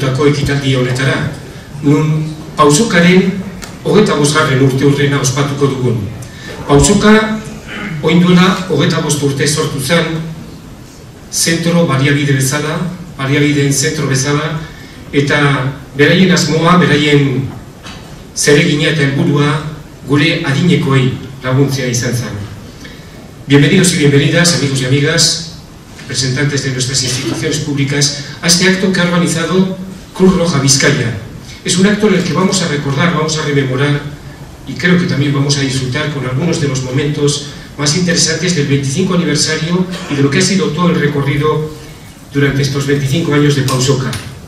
antolatutako ekitaldi honetara, nun Pausokaren 25. urteurrena ospatuko dugun. Pausoka oinduela 25 urte sortu zen zentro baliabide bezala, baliabideen zentro bezala, eta beraien asmoa, beraien zeregina eta helburua gure adinekoei laguntzea izan zen. Bienvenidos y bienvenidas, amigos y amigas, representantes de nuestras instituciones públicas, a este acto que ha organizado Cruz Roja Vizcaya. Es un acto en el que vamos a recordar, vamos a rememorar y creo que también vamos a disfrutar con algunos de los momentos más interesantes del 25 aniversario y de lo que ha sido todo el recorrido durante estos 25 años de Pausoka.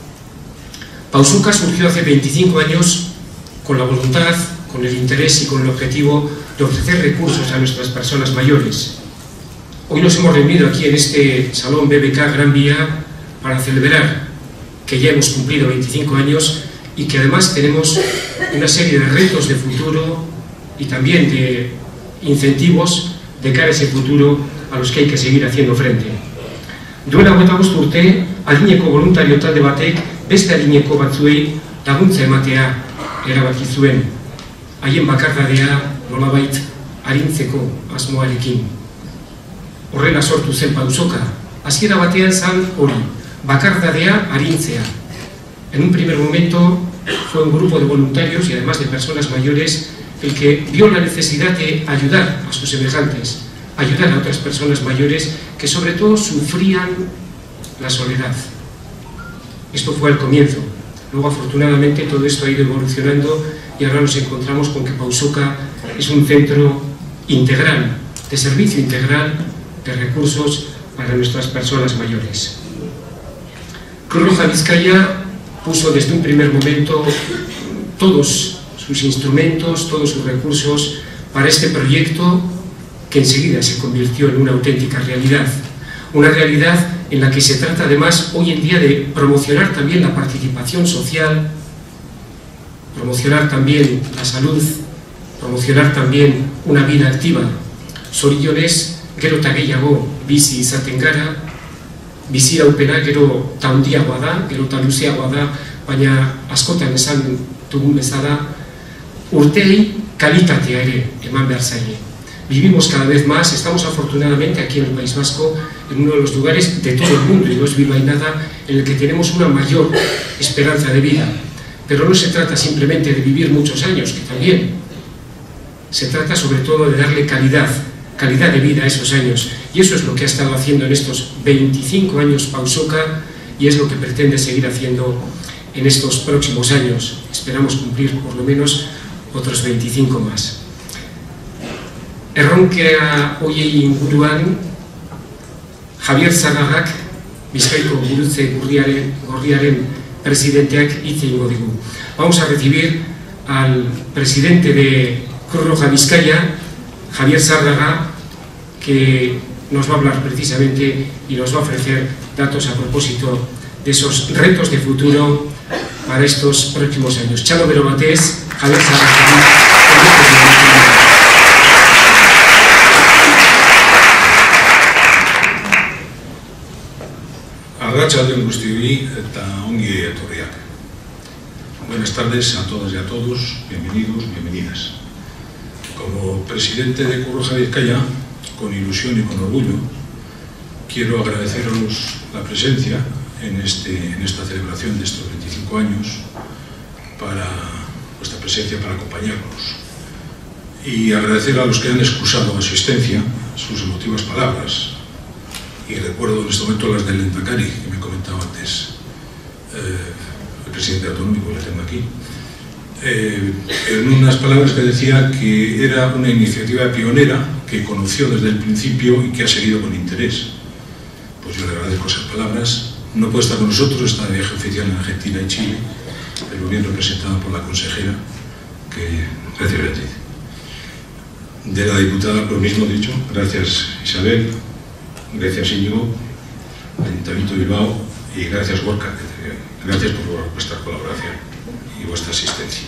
Pausoka surgió hace 25 años con la voluntad, con el interés y con el objetivo de ofrecer recursos a nuestras personas mayores. Hoy nos hemos reunido aquí en este Salón BBK Gran Vía para celebrar que ya hemos cumplido 25 años y que además tenemos una serie de retos de futuro y también de incentivos de cara a ese futuro a los que hay que seguir haciendo frente. Duela 25 urte, adineko voluntario talde batek beste adineko batzuei laguntza ematea erabaki zuen, haien bakardadea nolabait arintzeko asmoarekin. Horrela sortu zen Pausoka, hasiera batean zen hori, bakardadea arintzea. En un primer momento fue un grupo de voluntarios y además de personas mayores el que vio la necesidad de ayudar a sus semejantes, ayudar a otras personas mayores que sobre todo sufrían la soledad. Esto fue al comienzo. Luego afortunadamente todo esto ha ido evolucionando y ahora nos encontramos con que Pausoka es un centro integral, de servicio integral de recursos para nuestras personas mayores. Cruz Roja Vizcaya puso desde un primer momento todos sus instrumentos, todos sus recursos para este proyecto que enseguida se convirtió en una auténtica realidad. Una realidad en la que se trata además hoy en día de promocionar también la participación social, promocionar también la salud, promocionar también una vida activa. Zorionez, gero eta gehiago bizi izaten gara, bizi aupena gero eta handiagoa da, gero eta luzeagoa da, baina askotan esan dugun bezala, urteei kalitatea ere eman behar zaie. Vivimos cada vez más, estamos afortunadamente aquí en el País Vasco, en uno de los lugares de todo el mundo, y no es bilbainada, en el que tenemos una mayor esperanza de vida. Pero no se trata simplemente de vivir muchos años, que también. Se trata sobre todo de darle calidad de vida a esos años. Y eso es lo que ha estado haciendo en estos 25 años Pausoka y es lo que pretende seguir haciendo en estos próximos años. Esperamos cumplir por lo menos otros 25 más. Erronkea hoiei inguruan, Javier Zarragak, Bizkaiko Gurutze Gorriaren presidenteak hitz egingo digu. Vamos a recibir al presidente de Cruz Roja Vizcaya, Javier Zarraga, que nos va a hablar precisamente y nos va a ofrecer datos a propósito de esos retos de futuro para estos próximos años. Txalo bero batez, Javier Zarraga. Arratsalde on guztioi eta ongi etorriak. Buenas tardes a todas y a todos, bienvenidos, bienvenidas. Como presidente de Cruz Roja Vizcaya, con ilusión y con orgullo, quiero agradeceros la presencia en esta celebración de estos 25 años, para vuestra presencia, para acompañarnos. Y agradecer a los que han excusado asistencia sus emotivas palabras. Y recuerdo en este momento las del Lehendakari, que me comentaba antes el presidente autonómico, le tengo aquí, en unas palabras que decía que era una iniciativa pionera que conoció desde el principio y que ha seguido con interés. Pues yo le agradezco esas palabras. No puede estar con nosotros, está de viaje oficial en Argentina y Chile, pero bien representada por la consejera, que gracias Beatriz. De la diputada, lo mismo dicho, gracias Isabel, gracias Íñigo, Ayuntamiento de Bilbao y gracias Gorka, gracias por vuestra colaboración y vuestra asistencia.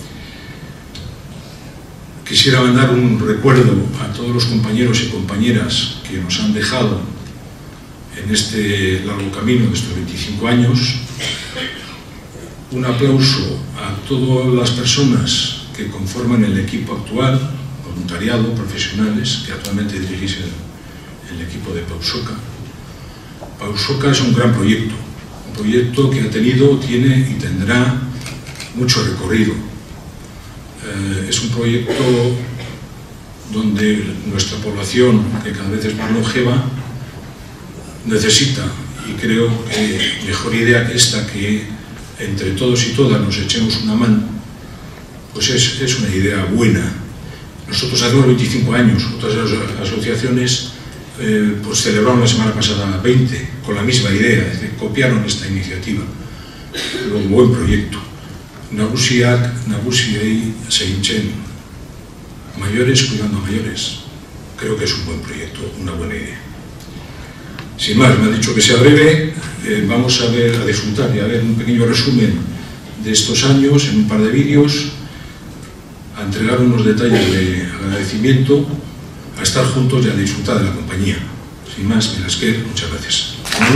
Quisiera mandar un recuerdo a todos los compañeros y compañeras que nos han dejado en este largo camino de estos 25 años un aplauso a todas las personas que conforman el equipo actual, voluntariado, profesionales, que actualmente dirigís el equipo de Pausoka. Pausoka es un gran proyecto, un proyecto que ha tenido, tiene y tendrá mucho recorrido. Es un proyecto donde nuestra población, que cada vez es más longeva, necesita, y creo que mejor idea que esta, que entre todos y todas nos echemos una mano, pues es una idea buena. Nosotros hacemos 25 años, otras asociaciones pues celebraron la semana pasada 20, con la misma idea, es decir, copiaron esta iniciativa. Un buen proyecto. Nagusiei Seinchen, mayores cuidando a mayores. Creo que es un buen proyecto, una buena idea. Sin más, me han dicho que sea breve, vamos a disfrutar y a ver un pequeño resumen de estos años en un par de vídeos, a entregar unos detalles de agradecimiento, a estar juntos y a disfrutar de la compañía. Sin más, Melasker, muchas gracias.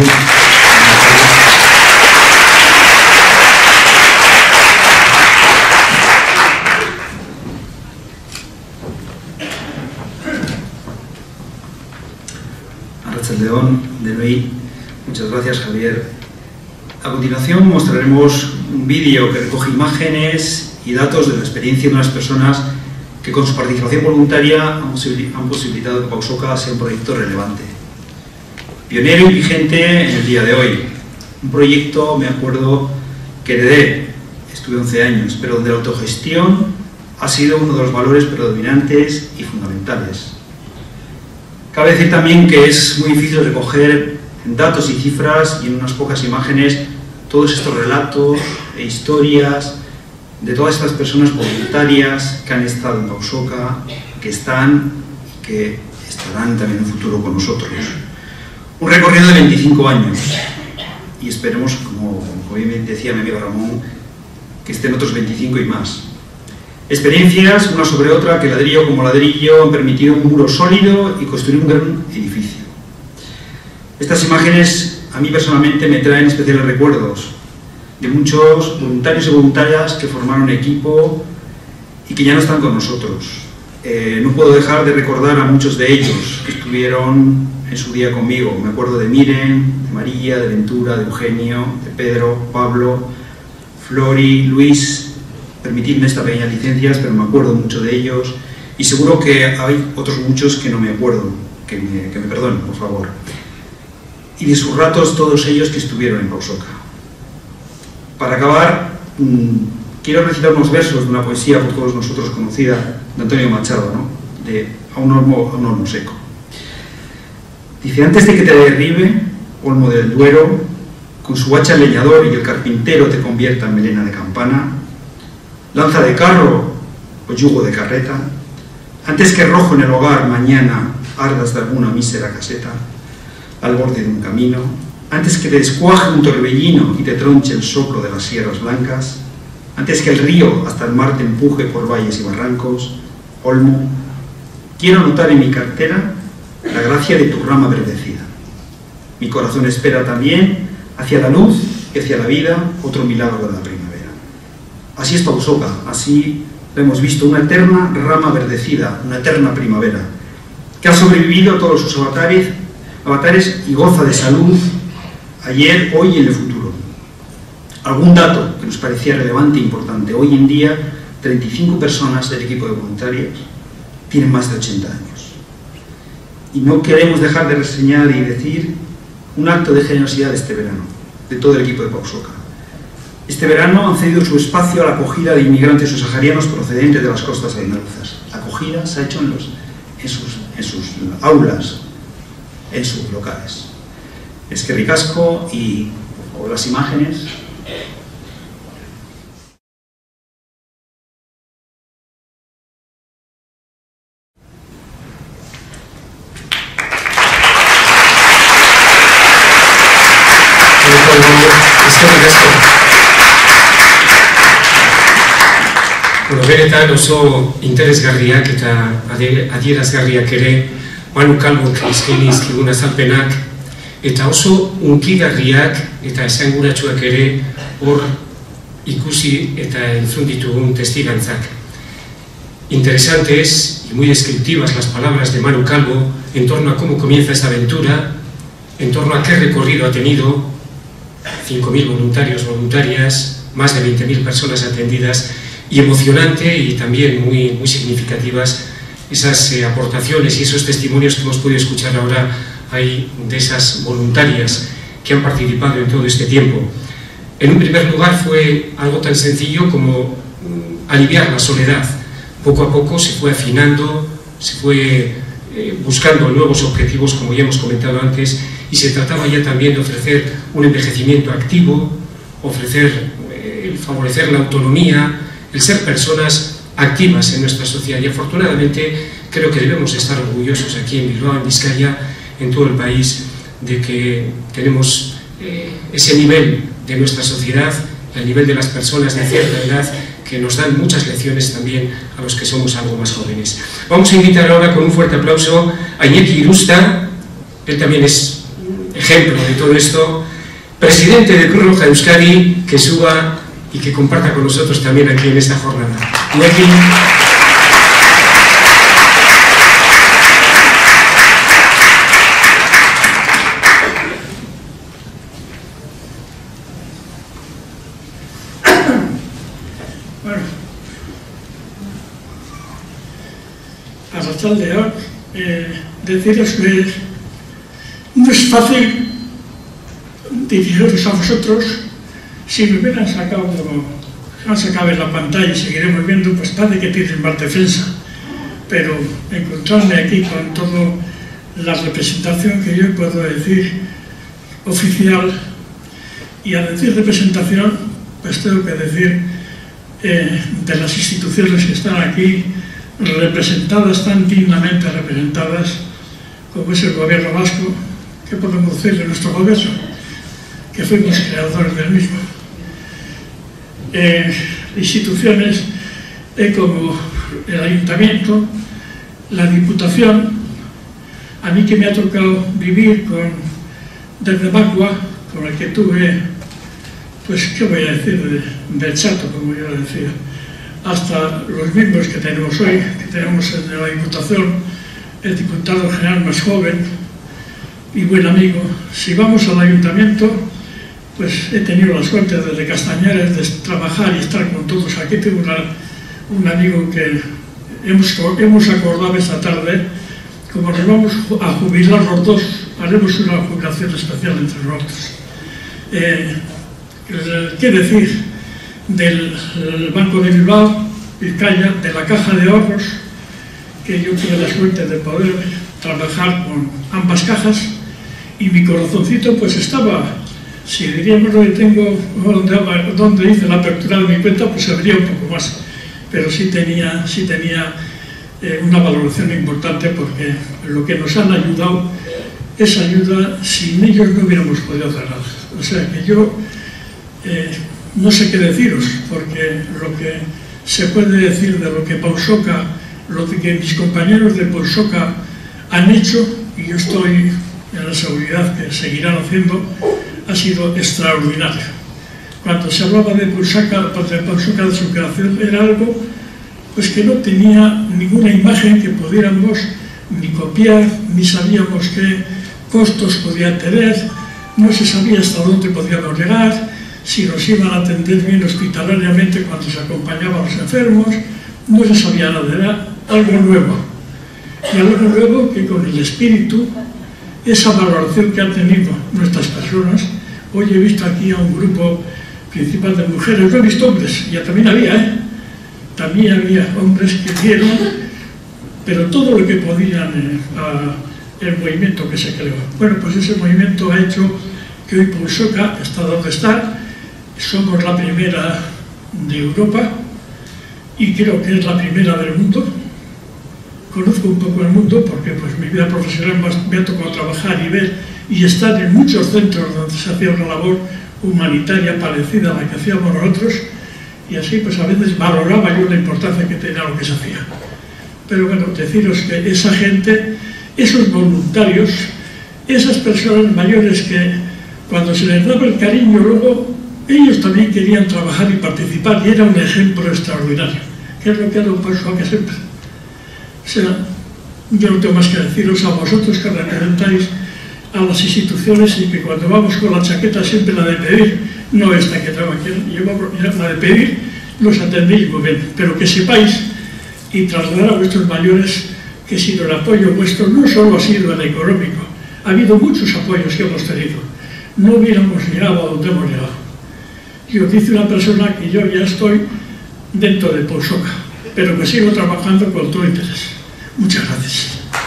León, de Luis. Muchas gracias, Javier. A continuación mostraremos un vídeo que recoge imágenes y datos de la experiencia de unas personas que con su participación voluntaria han posibilitado que Pausoka sea un proyecto relevante, pionero y vigente en el día de hoy. Un proyecto, me acuerdo, que heredé, estuve 11 años, pero donde la autogestión ha sido uno de los valores predominantes y fundamentales. Cabe decir también que es muy difícil recoger en datos y cifras y en unas pocas imágenes todos estos relatos e historias de todas estas personas voluntarias que han estado en Pausoka, que están y que estarán también en el futuro con nosotros. Un recorrido de 25 años y esperemos, como bien decía mi amigo Ramón, que estén otros 25 y más. Experiencias, una sobre otra, que ladrillo como ladrillo han permitido un muro sólido y construir un gran edificio. Estas imágenes a mí personalmente me traen especiales recuerdos de muchos voluntarios y voluntarias que formaron equipo y que ya no están con nosotros. No puedo dejar de recordar a muchos de ellos que estuvieron en su día conmigo. Me acuerdo de Miren, de María, de Ventura, de Eugenio, de Pedro, Pablo, Flori, Luis. Permitidme esta pequeña licencia, pero me acuerdo mucho de ellos y seguro que hay otros muchos que no me acuerdo, que me perdonen, por favor. Y de sus ratos, todos ellos que estuvieron en Pausoka. Para acabar, quiero recitar unos versos de una poesía por todos nosotros conocida, de Antonio Machado, ¿no? De A un olmo seco. Dice: antes de que te derribe, olmo del Duero, con su hacha el leñador y el carpintero te convierta en melena de campana, lanza de carro o yugo de carreta, antes que rojo en el hogar mañana ardas de alguna mísera caseta, al borde de un camino, antes que te descuaje un torbellino y te tronche el soplo de las sierras blancas, antes que el río hasta el mar te empuje por valles y barrancos, olmo, quiero anotar en mi cartera la gracia de tu rama verdecida. Mi corazón espera también hacia la luz y hacia la vida otro milagro de la primavera. Así es Pausoka, así lo hemos visto, una eterna rama verdecida, una eterna primavera, que ha sobrevivido a todos sus avatares y goza de salud ayer, hoy y en el futuro. Algún dato que nos parecía relevante e importante: hoy en día 35 personas del equipo de voluntarios tienen más de 80 años. Y no queremos dejar de reseñar y decir un acto de generosidad de este verano, de todo el equipo de Pausoka. Este verano han cedido su espacio a la acogida de inmigrantes subsaharianos procedentes de las costas andaluzas. La acogida se ha hecho en sus aulas, en sus locales. Eskerrik asko y, por favor, las imágenes. Benetan oso interesgarriak eta adierazgarriak ere Manu Kalbok eskaini dizkigun azalpenak, eta oso unkigarriak eta esanguratsuak ere hor ikusi eta entzun ditugun testigantzak. Interesantes y muy descriptivas las palabras de Manu Calvo en torno a cómo comienza esta aventura, en torno a qué recorrido ha tenido, 5.000 voluntarios, voluntarias, más de 20.000 personas atendidas, y emocionante y también muy significativas esas aportaciones y esos testimonios que hemos podido escuchar ahora ahí de esas voluntarias que han participado en todo este tiempo. En un primer lugar fue algo tan sencillo como aliviar la soledad. Poco a poco se fue afinando, se fue buscando nuevos objetivos, como ya hemos comentado antes, y se trataba ya también de ofrecer un envejecimiento activo, favorecer la autonomía, el ser personas activas en nuestra sociedad. Y afortunadamente creo que debemos estar orgullosos aquí en Bilbao, en Vizcaya, en todo el país, de que tenemos ese nivel de nuestra sociedad, el nivel de las personas de cierta edad, que nos dan muchas lecciones también a los que somos algo más jóvenes. Vamos a invitar ahora con un fuerte aplauso a Iñaki Irusta, él también es ejemplo de todo esto, presidente de Cruz Roja de Euskadi, que suba y que comparta con nosotros también aquí en esta jornada. Iñaki. Arratsaldeon, deciros que no es fácil dirigiros a vosotros. Si me hubieran sacado como han sacado en la pantalla y seguiremos viendo, pues parece que tienen más defensa, pero encontrarme aquí con toda la representación que yo puedo decir oficial, y al decir representación pues tengo que decir de las instituciones que están aquí representadas, tan dignamente representadas, como es el gobierno vasco. ¿Qué podemos decir de nuestro gobierno? Que fuimos creadores del mismo. Instituciones como el ayuntamiento, la diputación. A mí que me ha tocado vivir desde Macua, con el que tuve, pues qué voy a decir, de chato, como yo decía, hasta los miembros que tenemos hoy, que tenemos en la diputación, el diputado general más joven y buen amigo. Si vamos al ayuntamiento, pues he tenido la suerte desde Castañares de trabajar y estar con todos. Aquí tengo un amigo que hemos acordado esta tarde, como nos vamos a jubilar los dos, haremos una jubilación especial entre nosotros. ¿Qué decir del Banco de Bilbao, Vizcaya, de la Caja de Ahorros, que yo tuve la suerte de poder trabajar con ambas cajas, y mi corazoncito pues estaba, si diríamos lo que tengo, donde hice la apertura de mi cuenta, pues se vería un poco más, pero sí tenía una valoración importante, porque lo que nos han ayudado, esa ayuda, sin ellos no hubiéramos podido hacer nada. O sea que yo no sé qué deciros, porque lo que se puede decir de lo que Pausoka, lo que mis compañeros de Pausoka han hecho, y yo estoy en la seguridad que seguirán haciendo, ha sido extraordinario. Cuando se hablaba de Pausoka, de su creación, era algo pues que no tenía ninguna imagen que pudiéramos ni copiar, ni sabíamos qué costos podía tener, no se sabía hasta dónde podíamos llegar, si nos iban a atender bien hospitalariamente cuando se acompañaba a los enfermos, no se sabía nada, era algo nuevo. Y algo nuevo que con el espíritu, esa valoración que han tenido nuestras personas. Hoy he visto aquí a un grupo principal de mujeres, no he visto hombres, ya también había hombres que dieron, pero todo lo que podían el movimiento que se creó. Bueno, pues ese movimiento ha hecho que hoy Pausoka está donde está. Somos la primera de Europa y creo que es la primera del mundo. Conozco un poco el mundo porque pues mi vida profesional me ha tocado trabajar y ver y estar en muchos centros donde se hacía una labor humanitaria parecida a la que hacíamos nosotros, y así pues a veces valoraba yo la importancia que tenía lo que se hacía. Pero bueno, deciros que esa gente, esos voluntarios, esas personas mayores que cuando se les daba el cariño luego ellos también querían trabajar y participar, y era un ejemplo extraordinario, que es lo que ha dado Pausoca siempre. O sea, yo no tengo más que deciros a vosotros que representáis a las instituciones, y que cuando vamos con la chaqueta siempre la de pedir, no esta que tengo aquí, la de pedir, los atendéis muy bien, pero que sepáis y trasladar a vuestros mayores que sin el apoyo vuestro no solo ha sido el económico, ha habido muchos apoyos que hemos tenido, no hubiéramos llegado a donde hemos llegado. Y os dice una persona que yo ya estoy dentro de Pausoca, pero que sigo trabajando con todo interés. Muchas gracias.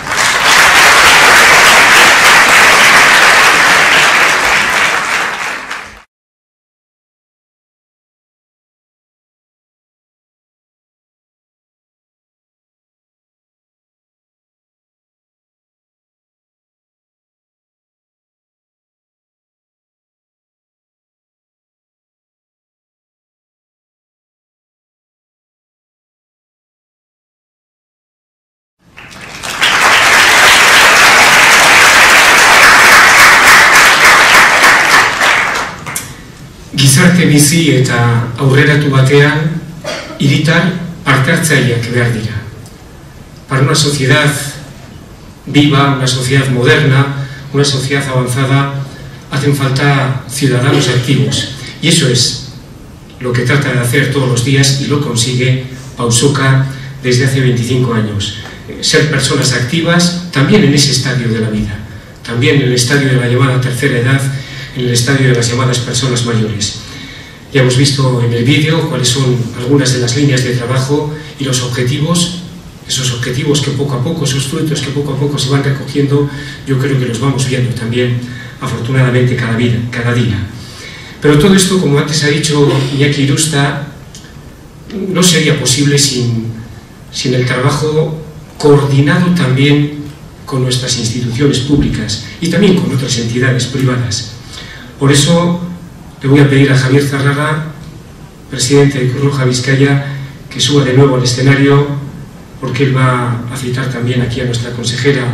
Gizarte bizi eta aurreratu batean, hiritar parte-hartzaileak behar dira. Para una sociedad viva, una sociedad moderna, una sociedad avanzada, hacen falta ciudadanos activos. Y eso es lo que trata de hacer todos los días y lo consigue Pausoca desde hace 25 años. Ser personas activas también en ese estadio de la vida, también en el estadio de la llamada tercera edad, en el estadio de las llamadas personas mayores. Ya hemos visto en el vídeo cuáles son algunas de las líneas de trabajo y los objetivos, esos objetivos que poco a poco, esos frutos que poco a poco se van recogiendo, yo creo que los vamos viendo también, afortunadamente, cada día. Pero todo esto, como antes ha dicho Iñaki Irusta, no sería posible sin el trabajo coordinado también con nuestras instituciones públicas y también con otras entidades privadas. Por eso le voy a pedir a Javier Zarraga, presidente de Cruz Roja Vizcaya, que suba de nuevo al escenario, porque él va a citar también aquí a nuestra consejera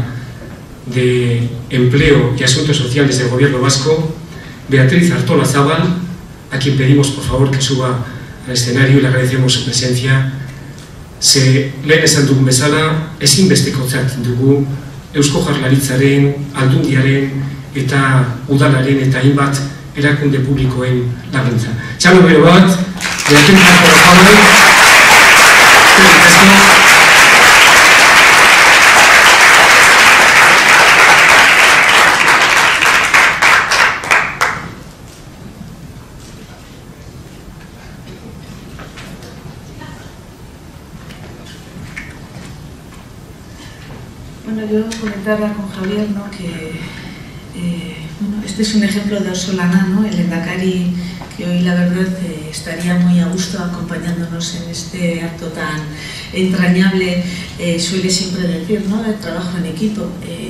de Empleo y Asuntos Sociales del Gobierno Vasco, Beatriz Artolazábal, a quien pedimos por favor que suba al escenario y le agradecemos su presencia. Lehen esan dugun bezala, ezinbestekotzat dugu Eusko Jaurlaritzaren, Aldundiaren eta udalaren eta hainbat erakunde publikoen laguntza. Txalo bero bat, Beatriz Artolazábal, Bueno, yo comentarla con Javier, ¿no? Que bueno, este es un ejemplo de Ausolana, ¿no? El lehendakari que hoy la verdad estaría muy a gusto acompañándonos en este acto tan entrañable, suele siempre decir, ¿no? El trabajo en equipo.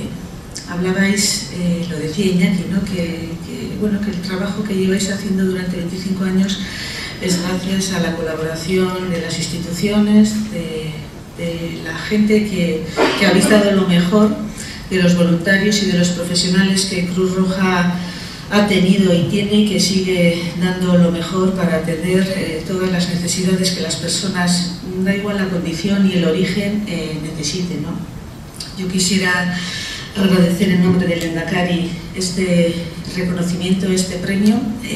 Hablabais, lo decía Iñaki, ¿no? Bueno, que el trabajo que lleváis haciendo durante 25 años es gracias a la colaboración de las instituciones, de la gente que habéis dado lo mejor, de los voluntarios y de los profesionales que Cruz Roja ha tenido y tiene y que sigue dando lo mejor para atender todas las necesidades que las personas, da igual la condición y el origen, necesiten, ¿no? Yo quisiera agradecer en nombre del lehendakari este reconocimiento, este premio.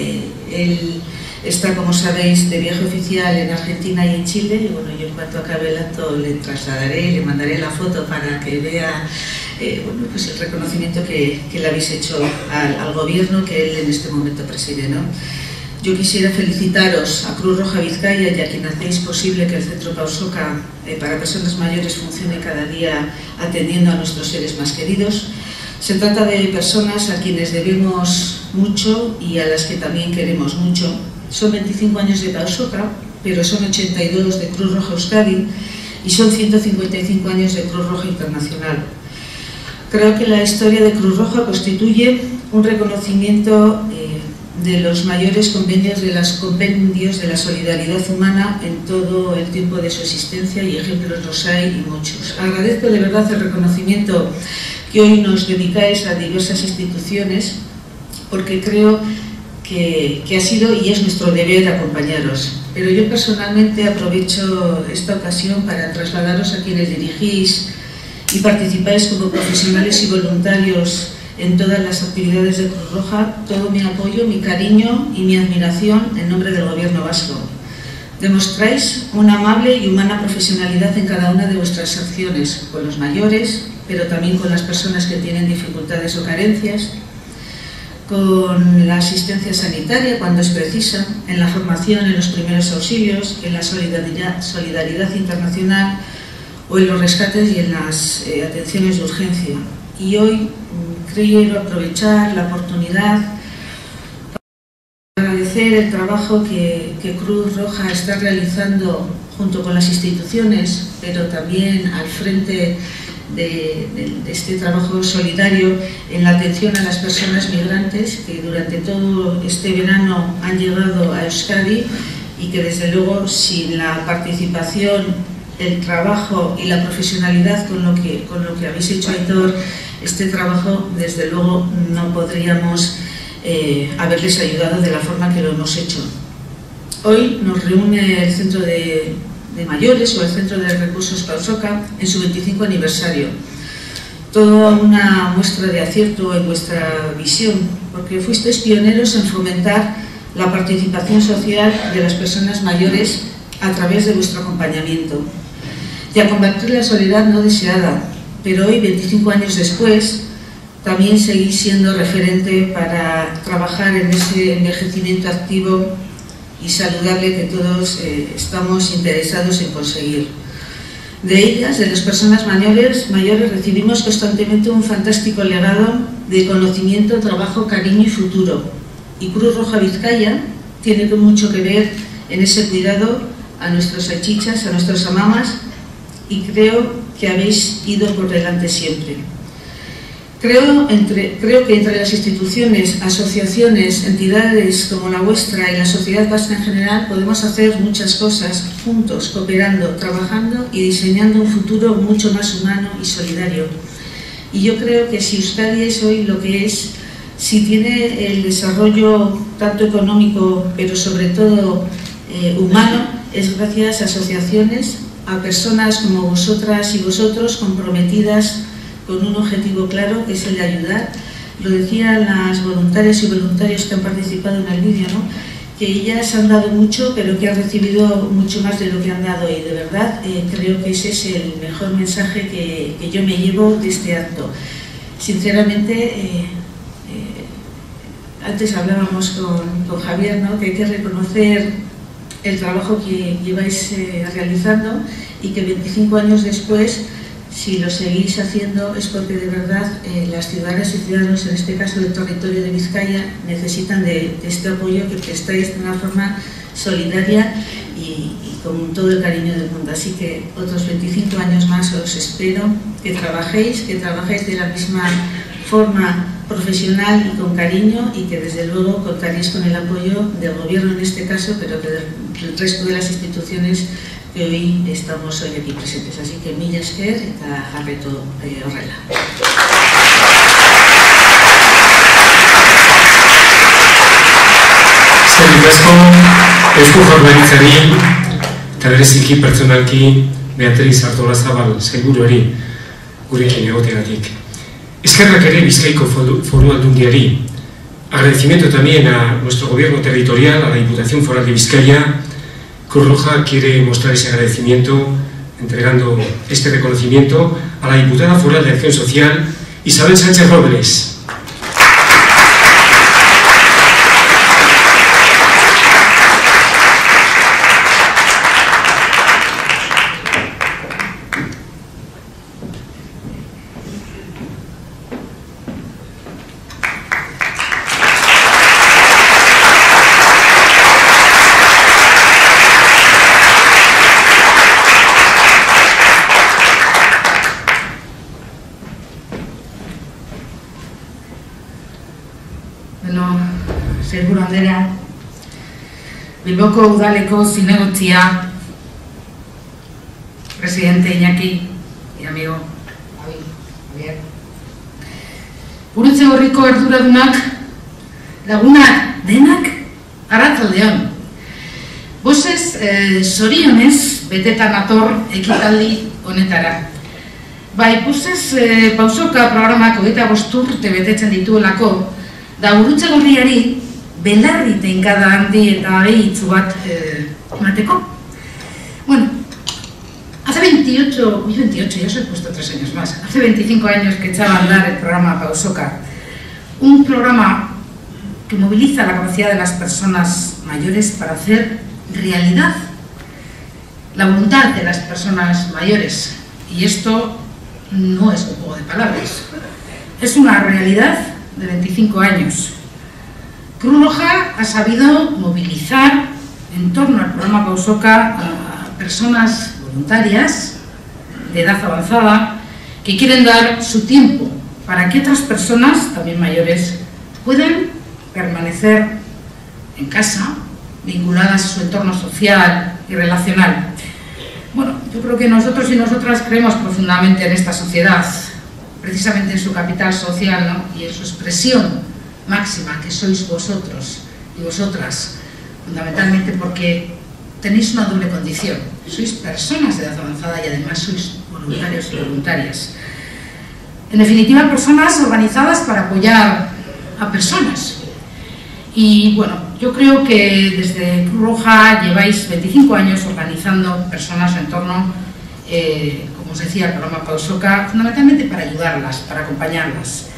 Él está, como sabéis, de viaje oficial en Argentina y en Chile, y bueno, yo en cuanto acabe el acto le trasladaré, le mandaré la foto para que vea bueno, pues el reconocimiento que le habéis hecho al gobierno que él en este momento preside, ¿no? Yo quisiera felicitaros a Cruz Roja Vizcaya y a quien hacéis posible que el Centro Pausoca para personas mayores funcione cada día atendiendo a nuestros seres más queridos. Se trata de personas a quienes debemos mucho y a las que también queremos mucho. Son 25 años de Pausoca, pero son 82 de Cruz Roja Euskadi y son 155 años de Cruz Roja Internacional. Creo que la historia de Cruz Roja constituye un reconocimiento de los mayores compendios de la solidaridad humana en todo el tiempo de su existencia, y ejemplos los hay y muchos. Agradezco de verdad el reconocimiento que hoy nos dedicáis a diversas instituciones, porque creo que ha sido y es nuestro deber acompañaros. Pero yo personalmente aprovecho esta ocasión para trasladaros a quienes dirigís y participáis como profesionales y voluntarios en todas las actividades de Cruz Roja todo mi apoyo, mi cariño y mi admiración en nombre del Gobierno vasco. Demostráis una amable y humana profesionalidad en cada una de vuestras acciones, con los mayores, pero también con las personas que tienen dificultades o carencias, con la asistencia sanitaria cuando es precisa, en la formación, en los primeros auxilios, en la solidaridad internacional o en los rescates y en las atenciones de urgencia. Y hoy quiero aprovechar la oportunidad para agradecer el trabajo que Cruz Roja está realizando junto con las instituciones, pero también al frente de este trabajo solidario en la atención a las personas migrantes que durante todo este verano han llegado a Euskadi y que desde luego sin la participación, el trabajo y la profesionalidad con lo que habéis hecho, Aitor, este trabajo desde luego no podríamos haberles ayudado de la forma que lo hemos hecho. Hoy nos reúne el Centro de Mayores o el Centro de Recursos Pausoka en su 25 aniversario. Toda una muestra de acierto en vuestra visión, porque fuisteis pioneros en fomentar la participación social de las personas mayores a través de vuestro acompañamiento y a combatir la soledad no deseada, pero hoy, 25 años después, también seguís siendo referente para trabajar en ese envejecimiento activo y saludable que todos estamos interesados en conseguir. De ellas, de las personas mayores, recibimos constantemente un fantástico legado de conocimiento, trabajo, cariño y futuro. Y Cruz Roja Vizcaya tiene mucho que ver en ese cuidado a nuestros achichas, a nuestros amamas, y creo que habéis ido por delante siempre. Creo que entre las instituciones, asociaciones, entidades como la vuestra y la sociedad vasca en general podemos hacer muchas cosas juntos, cooperando, trabajando y diseñando un futuro mucho más humano y solidario. Y yo creo que si Euskadi es hoy lo que es, si tiene el desarrollo tanto económico, pero sobre todo humano, es gracias a asociaciones, a personas como vosotras y vosotros comprometidas con un objetivo claro, que es el de ayudar. Lo decían las voluntarias y voluntarios que han participado en el vídeo, ¿no? Que ellas han dado mucho, pero que han recibido mucho más de lo que han dado, y de verdad creo que ese es el mejor mensaje que yo me llevo de este acto. Sinceramente, antes hablábamos con Javier, ¿no? Que hay que reconocer el trabajo que lleváis realizando y que 25 años después, si lo seguís haciendo, es porque de verdad las ciudadanas y ciudadanos, en este caso del territorio de Vizcaya, necesitan de este apoyo que prestáis de una forma solidaria y con todo el cariño del mundo. Así que otros 25 años más os espero, que trabajéis de la misma forma profesional y con cariño, y que desde luego contaréis con el apoyo del Gobierno en este caso, pero que del resto de las instituciones que hoy estamos aquí presentes. Así que mila esker eta jarraitu horrela. Eskerrik asko Eusko Jaurlaritzari eta bereziki pertsonalki Beatriz Artolazabal sailburuari gurekin egoteagatik. Eskerrak ere Bizkaiko Foru Aldundiari. Agradecimiento también a nuestro gobierno territorial, a la Diputación Foral de Vizcaya. Cruz Roja quiere mostrar ese agradecimiento entregando este reconocimiento a la Diputada Foral de Acción Social, Isabel Sánchez Robles. Sailburu Andrea, Bilboko Udaleko zinegotzia, presidente Iñaki y amigo Javier. Gurutze Gorriko arduradunak lagunak denak, arratsaldeon. Bosez, zorionez, betetan ator ekitaldi honetara. Bai, bosez, pausoka programak 25 urte betetzen dituelako, da gurutze gorriari belarri teinkada handi eta behitzu bat emateko. Bueno, hace 28, ya os he puesto 3 años más, hace 25 años que echaba a andar el programa Pausoka, un programa que moviliza la capacidad de las personas mayores para hacer realidad la voluntad de las personas mayores. Y esto no es un juego de palabras, es una realidad de 25 años. Cruz Roja ha sabido movilizar en torno al programa Pausoka a personas voluntarias de edad avanzada que quieren dar su tiempo para que otras personas, también mayores, puedan permanecer en casa, vinculadas a su entorno social y relacional. Bueno, yo creo que nosotros y nosotras creemos profundamente en esta sociedad, precisamente en su capital social, ¿no? Y en su expresión máxima, que sois vosotros y vosotras, fundamentalmente porque tenéis una doble condición. Sois personas de edad avanzada y además sois voluntarios y voluntarias. En definitiva, personas organizadas para apoyar a personas. Y bueno, yo creo que desde Cruz Roja lleváis 25 años organizando personas en torno, como os decía, el programa Pausoka, fundamentalmente para ayudarlas, para acompañarlas.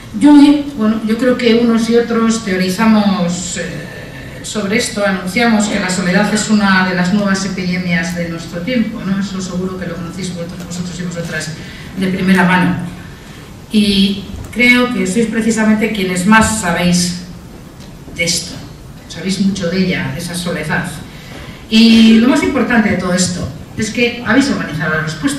Yo creo que unos y otros teorizamos sobre esto, anunciamos que la soledad es una de las nuevas epidemias de nuestro tiempo, ¿no? Eso seguro que lo conocéis vosotros y vosotras de primera mano. Y creo que sois precisamente quienes más sabéis de esto, sabéis mucho de ella, de esa soledad. Y lo más importante de todo esto es que habéis organizado la respuesta.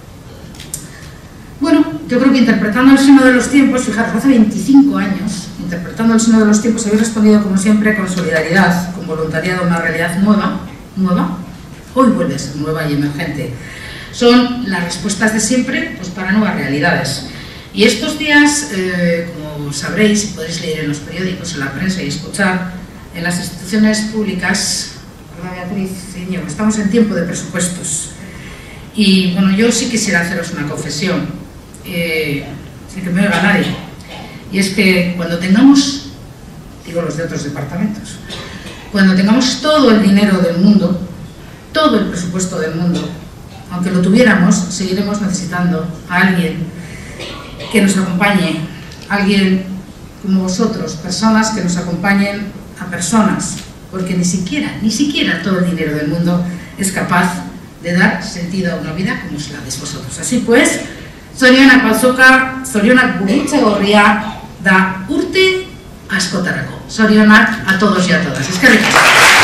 Bueno, yo creo que interpretando el seno de los tiempos, fijaros, hace 25 años, interpretando el seno de los tiempos, habéis respondido como siempre con solidaridad, con voluntariado a una realidad nueva, hoy vuelve a ser nueva y emergente. Son las respuestas de siempre, pues para nuevas realidades. Y estos días, como sabréis y podéis leer en los periódicos, en la prensa y escuchar, en las instituciones públicas, ¿verdad, Beatriz? Señor, estamos en tiempo de presupuestos. Y bueno, yo sí quisiera haceros una confesión, sin que me oiga nadie. Y es que cuando tengamos, digo los de otros departamentos, cuando tengamos todo el dinero del mundo, todo el presupuesto del mundo, aunque lo tuviéramos, seguiremos necesitando a alguien que nos acompañe, alguien como vosotros, personas que nos acompañen a personas, porque ni siquiera todo el dinero del mundo es capaz de dar sentido a una vida como es la de vosotros. Así pues, zorionak Pausoka, zorionak gurutze gorria da urte askotarako. Zorionak a todos y a todas. Eskerrik asko.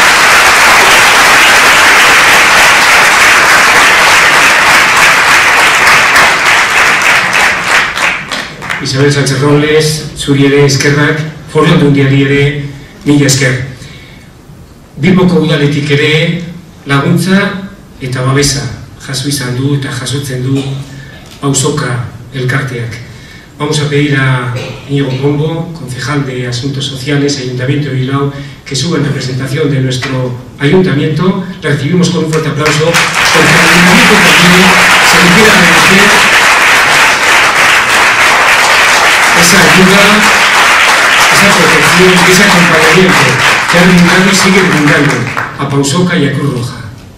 Isabel Sánchez Robles, zuri ere eskerrak, Foru Aldundiari ere mila esker. Bilboko udaletik ere laguntza eta babesa jaso izan du eta jasotzen du Pausoka elkarteak. Vamos a pedir a Íñigo Pombo, concejal de Asuntos Sociales, Ayuntamiento de Bilbao, que suba en representación de nuestro ayuntamiento. La recibimos con un fuerte aplauso, porque al ayuntamiento también se le quiere agradecer esa ayuda, esa protección, ese acompañamiento que ha brindado y sigue brindando a Pausoka y a Cruz Roja.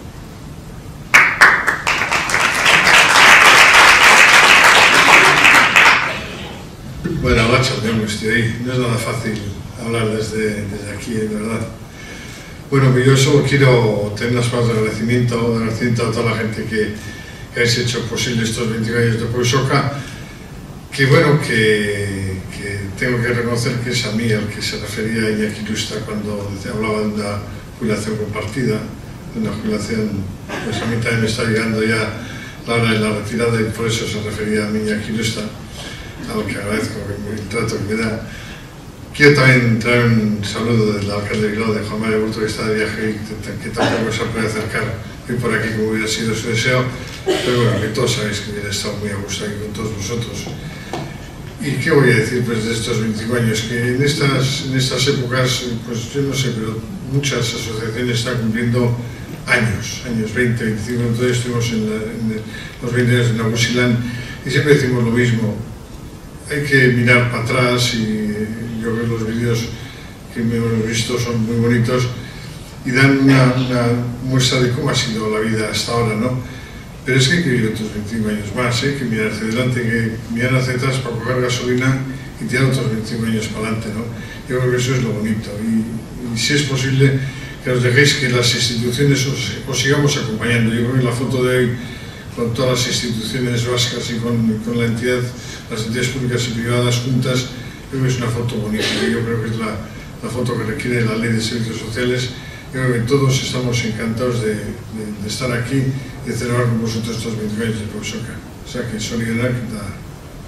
Bueno, macho, estoy ahí. No es nada fácil hablar desde aquí, de verdad. Bueno, yo solo quiero tener unas palabras de agradecimiento a toda la gente que habéis hecho posible estos 25 años de Pausoka. Que bueno, que tengo que reconocer que es a mí al que se refería Iñaki Irusta cuando hablaba de una jubilación compartida, de una jubilación, pues a mí también me está llegando ya la hora de la retirada y por eso se refería a mí Iñaki Irusta, a lo que agradezco el trato que me da. Quiero también traer un saludo del alcalde de Bilbao, de Juan María Burto, que está de viaje y que tampoco se puede acercar hoy por aquí como hubiera sido su deseo, pero bueno, que todos sabéis que hubiera estado muy a gusto aquí con todos vosotros. ¿Y qué voy a decir pues, de estos 25 años? Que en estas épocas, pues yo no sé, pero muchas asociaciones están cumpliendo años, 20, 25, entonces estuvimos en los 20 años de Nagusilán y siempre decimos lo mismo. Hay que mirar para atrás y yo creo que los vídeos que hemos visto son muy bonitos y dan una muestra de cómo ha sido la vida hasta ahora, ¿no? Pero es que hay que vivir otros 25 años más, hay que mirar hacia adelante, hay que mirar hacia atrás para coger gasolina y tirar otros 25 años para adelante, ¿no? Yo creo que eso es lo bonito y si es posible que os dejéis que las instituciones os sigamos acompañando. Yo creo que la foto de hoy con todas las instituciones vascas y con la entidad, las entidades públicas y privadas juntas, creo que es una foto bonita. Yo creo que es la foto que requiere la Ley de Servicios Sociales. Yo creo que todos estamos encantados de estar aquí y de celebrar con vosotros estos 25 años de Pausoca. O sea que solidaridad da.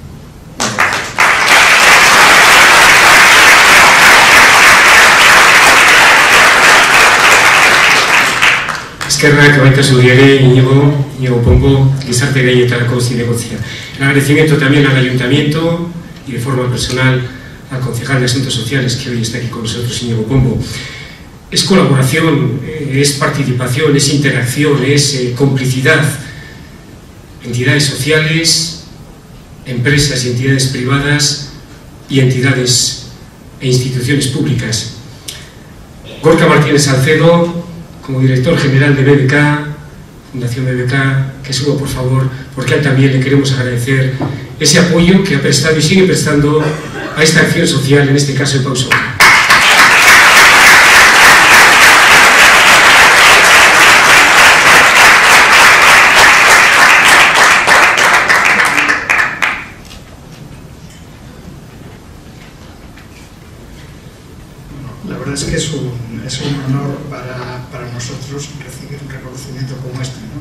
Eskerrak baita zudiere, Iñigo Pombo, gizarte gaietarako zinegotzia. El agradecimiento también al Ayuntamiento y de forma personal al concejal de Asuntos Sociales que hoy está aquí con nosotros, Iñigo Pombo. Es colaboración, es participación, es interacción, es complicidad. Entidades sociales, empresas y entidades privadas y entidades e instituciones públicas. Gorka Martínez Salcedo, como director general de BBK, Fundación BBK, que suba por favor, porque a él también le queremos agradecer ese apoyo que ha prestado y sigue prestando a esta acción social, en este caso de Pausoca. La verdad es que es un honor para nosotros recibir un reconocimiento como este, ¿no?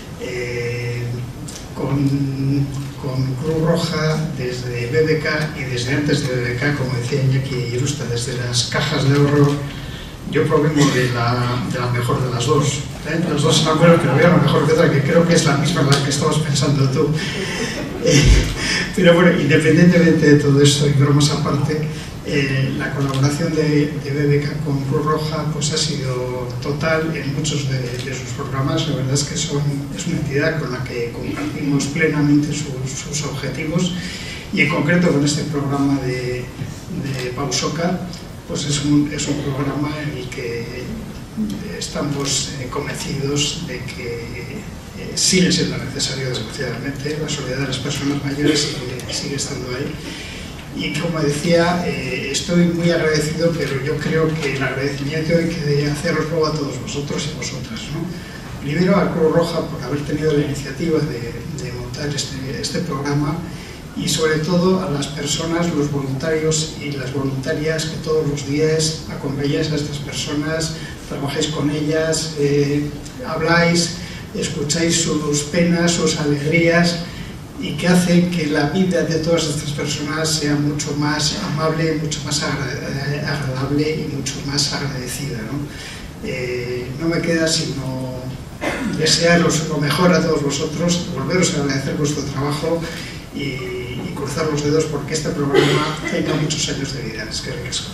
Con Cruz Roja, desde BBK y desde antes de BBK, como decía Iñaki Irusta, desde las cajas de ahorro, yo provengo de la mejor de las dos. Las dos eran buenas, pero había una mejor que otra, que creo que es la misma en la que estabas pensando tú. Pero bueno, independientemente de todo esto y bromas aparte, la colaboración de BBK con Cruz Roja pues ha sido total en muchos de sus programas. La verdad es que es una entidad con la que compartimos plenamente sus objetivos y en concreto con este programa de Pausoca pues es un programa en el que estamos convencidos de que sigue siendo necesario, desgraciadamente. La solidaridad de las personas mayores sigue estando ahí. Y como decía, estoy muy agradecido, pero yo creo que el agradecimiento hay que hacerlo luego a todos vosotros y vosotras, ¿no? Primero a Cruz Roja por haber tenido la iniciativa de montar este programa y sobre todo a las personas, los voluntarios y las voluntarias que todos los días acompañáis a estas personas, trabajáis con ellas, habláis, escucháis sus penas, sus alegrías, y que hacen que la vida de todas estas personas sea mucho más amable, mucho más agradable y mucho más agradecida, ¿no? No me queda sino desearos lo mejor a todos vosotros, volveros a agradecer vuestro trabajo y cruzar los dedos porque este programa tenga muchos años de vida. Es que ricasco.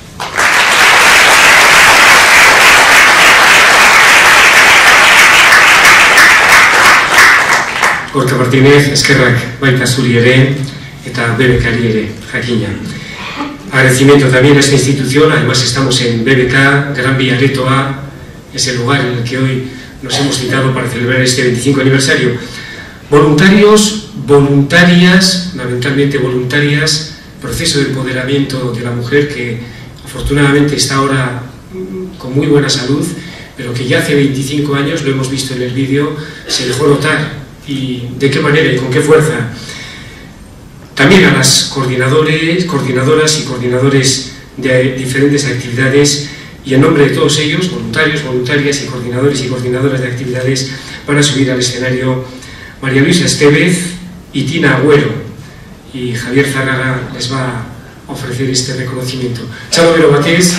Gorka Martínez, eskerrak baita zuri ere eta BBKari ere, jakina. Agradecimiento también a esta institución, además estamos en BBK, Gran Vía Aretoa, es el lugar en el que hoy nos hemos citado para celebrar este 25 aniversario. Voluntarios, voluntarias, fundamentalmente voluntarias, proceso de empoderamiento de la mujer que afortunadamente está ahora con muy buena salud, pero que ya hace 25 años, lo hemos visto en el vídeo, se dejó notar. Y de qué manera y con qué fuerza. También a las coordinadoras y coordinadores de diferentes actividades y en nombre de todos ellos, voluntarios, voluntarias y coordinadoras de actividades, van a subir al escenario María Luisa Estevez y Tina Agüero, y Javier Zárraga les va a ofrecer este reconocimiento. Chalo Vero Batés,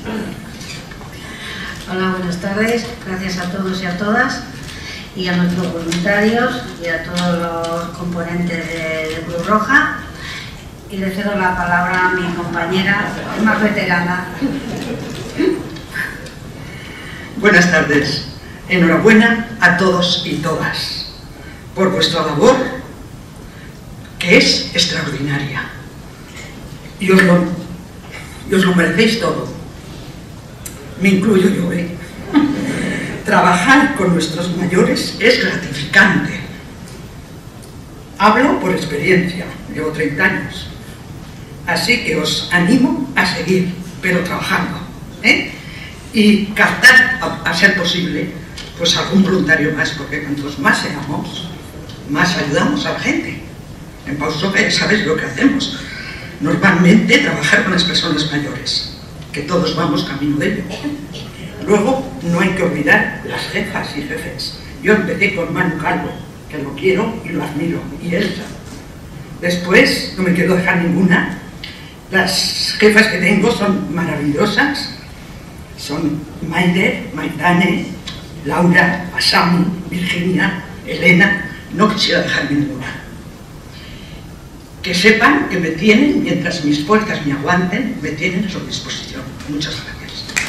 Hola, buenas tardes. Gracias a todos y a todas, y a nuestros voluntarios y a todos los componentes de Cruz Roja. Y le cedo la palabra a mi compañera más veterana. Buenas tardes. Enhorabuena a todos y todas por vuestra labor, que es extraordinaria. Y os lo merecéis todo. Me incluyo yo, ¿eh? Trabajar con nuestros mayores es gratificante. Hablo por experiencia, llevo 30 años. Así que os animo a seguir, pero trabajando, ¿eh? Y captar, a ser posible, pues algún voluntario más, porque cuantos más seamos, más ayudamos a la gente. En Pausoca ya sabéis lo que hacemos. Normalmente trabajar con las personas mayores, que todos vamos camino de ello. Luego, no hay que olvidar las jefas y jefes. Yo empecé con Manu Calvo, que lo quiero y lo admiro, y Elsa. Después, no me quiero dejar ninguna. Las jefas que tengo son maravillosas. Son Maider, Maitane, Laura, Asamu, Virginia, Elena. No quisiera dejar ninguna. Que sepan que me tienen, mientras mis fuerzas me aguanten, me tienen a su disposición. Muchas gracias.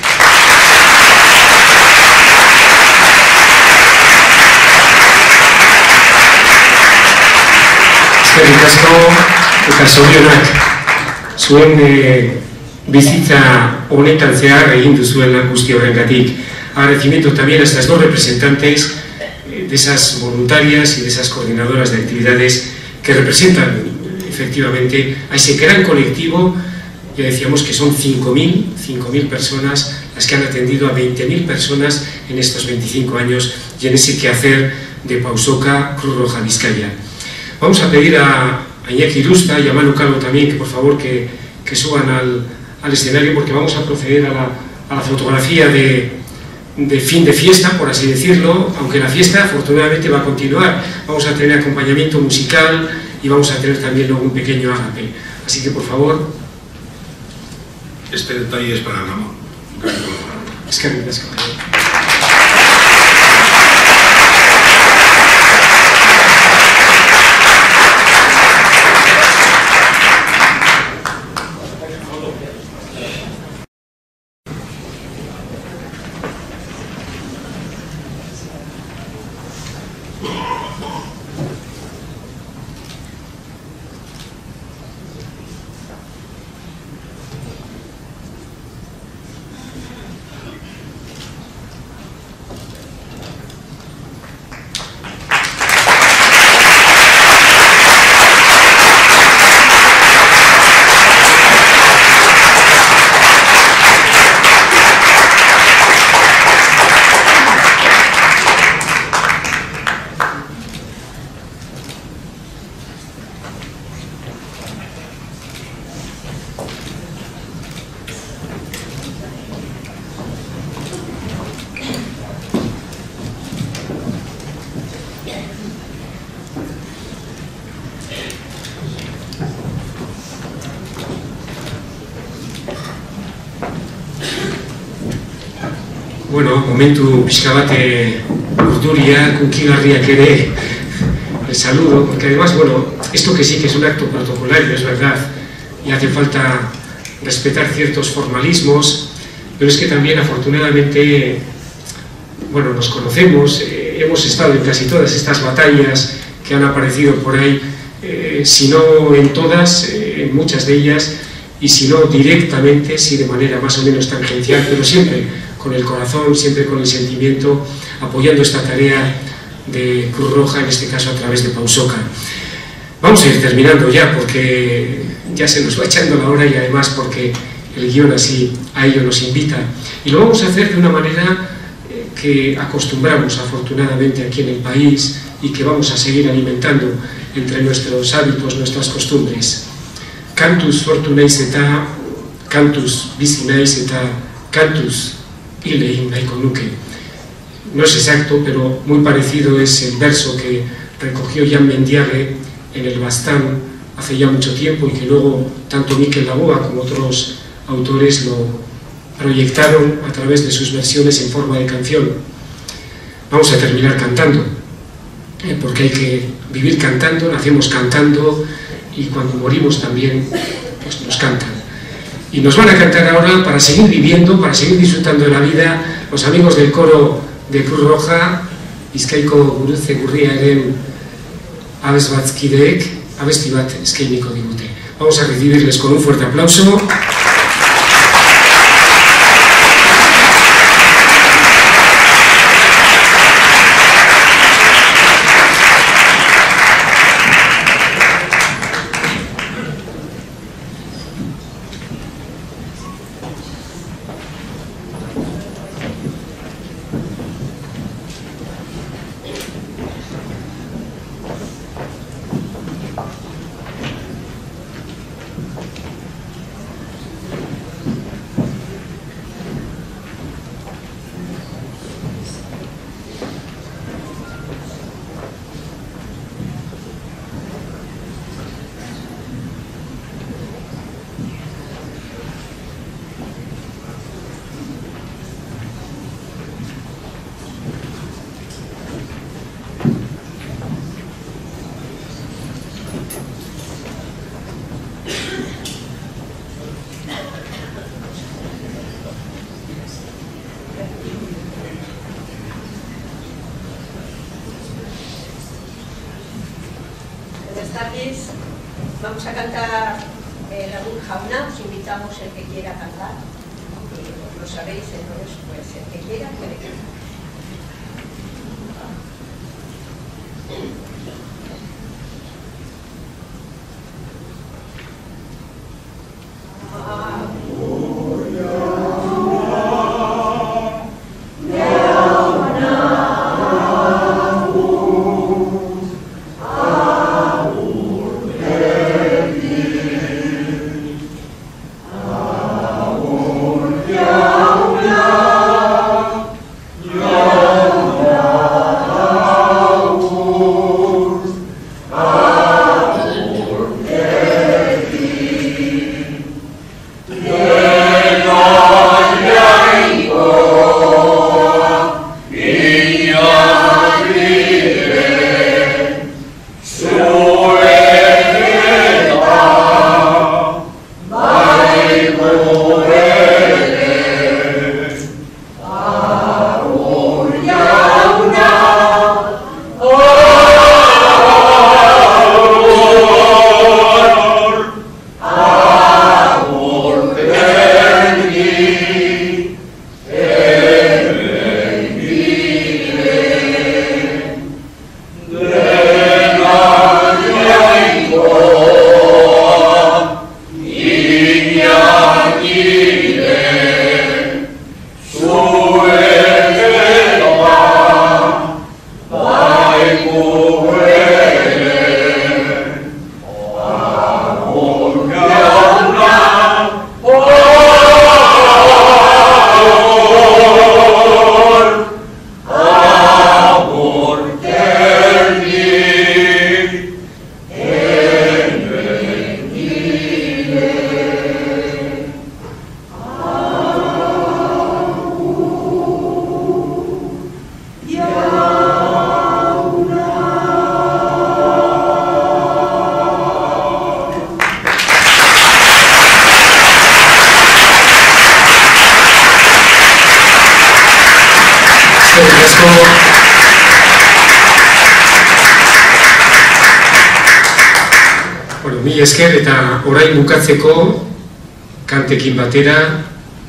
Eskerrik asko eta zorionak zuen bizitza honetan zehar egin duzuen lan guzti horrengatik. Agradecimiento también a estas dos representantes de esas voluntarias y de esas coordinadoras de actividades que representan efectivamente a ese gran colectivo. Ya decíamos que son 5.000 personas las que han atendido a 20.000 personas en estos 25 años y en ese quehacer de Pausoca Cruz Roja Vizcaya. Vamos a pedir a Iñaki Irusta y a Manu Calvo también que por favor que suban al escenario, porque vamos a proceder a la fotografía de fin de fiesta, por así decirlo, aunque la fiesta afortunadamente va a continuar. Vamos a tener acompañamiento musical y vamos a tener también luego un pequeño ágape. Así que por favor... Este detalle es para Ramón. Eskerrik asko. Bueno, momentu pixka bat urduriak, unkigarriak ere, el saludo, porque además, bueno, esto que sí que es un acto protocolario, es verdad, y hace falta respetar ciertos formalismos, pero es que también afortunadamente, bueno, nos conocemos, hemos estado en casi todas estas batallas que han aparecido por ahí, si no en todas, en muchas de ellas, y si no directamente, sí de manera más o menos tangencial, pero siempre con el corazón, siempre con el sentimiento, apoyando esta tarea de Cruz Roja, en este caso a través de Pausoca. Vamos a ir terminando ya, porque ya se nos va echando la hora y además porque el guión así a ello nos invita. Y lo vamos a hacer de una manera que acostumbramos afortunadamente aquí en el país y que vamos a seguir alimentando entre nuestros hábitos, nuestras costumbres. Kantuz sortu naiz eta, kantuz bizi naiz eta, kantuz hil egin nahiko nuke. No es exacto, pero muy parecido es el verso que recogió Jan Mendiarre en el Bastán hace ya mucho tiempo y que luego tanto Miquel Laboa como otros autores proyectaron a través de sus versiones en forma de canción. Vamos a terminar cantando, porque hay que vivir cantando, nacemos cantando y cuando morimos también pues nos cantan. Y nos van a cantar ahora, para seguir viviendo, para seguir disfrutando de la vida, los amigos del coro de Cruz Roja, Bizkaiko Gurutze Gurriaren abesbatzkideek abesti bat eskainiko digute. Vamos a recibirles con un fuerte aplauso. Vamos a cantar Lagun Jauna, os invitamos el que quiera cantar, lo sabéis, entonces pues el que quiera puede cantar. Bueno, mila esker eta orain bukatzeko kantekin batera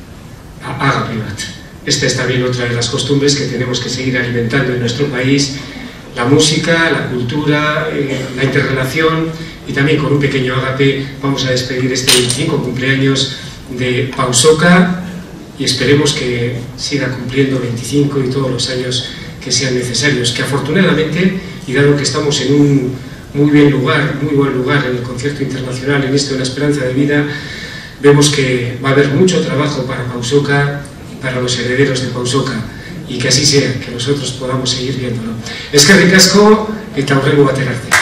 agape bat. Esta es también otra de las costumbres que tenemos que seguir alimentando en nuestro país, la música, la cultura, la interrelación, y también con un pequeño agape vamos a despedir este 25 cumpleaños de Pausoka y esperemos que siga cumpliendo 25 y todos los años que sean necesarios, que afortunadamente, y dado que estamos en un muy buen lugar en el concierto internacional, en esto de la esperanza de vida, vemos que va a haber mucho trabajo para Pausoka y para los herederos de Pausoka, y que así sea, que nosotros podamos seguir viéndolo. Eskerrik asko eta hurrengo batera arte.